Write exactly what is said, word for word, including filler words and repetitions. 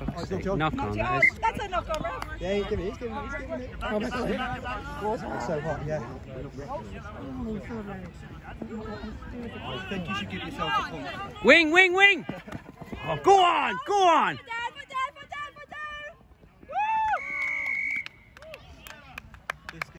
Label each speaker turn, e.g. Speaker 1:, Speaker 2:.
Speaker 1: fuck's sake. Knock on, that is.
Speaker 2: That's a knock on, right?
Speaker 3: Yeah, he's giving it, he's giving it, he's giving it. Oh, that's it. It's so hot, yeah.
Speaker 4: I think you should give yourself a point.
Speaker 1: Wing, wing, wing! Oh, go on, go on!